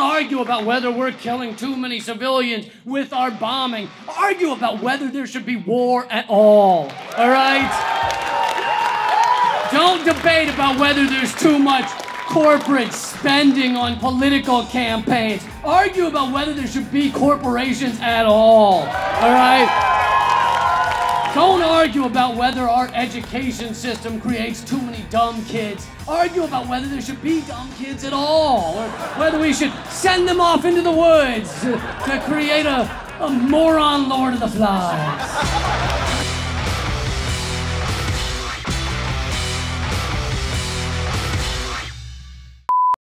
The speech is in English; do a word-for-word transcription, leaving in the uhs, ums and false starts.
argue about whether we're killing too many civilians with our bombing. Argue about whether there should be war at all, all right? Don't debate about whether there's too much corporate spending on political campaigns. Argue about whether there should be corporations at all, all right? Don't argue about whether our education system creates too many dumb kids. Argue about whether there should be dumb kids at all, or whether we should send them off into the woods to, to create a, a moron Lord of the Flies.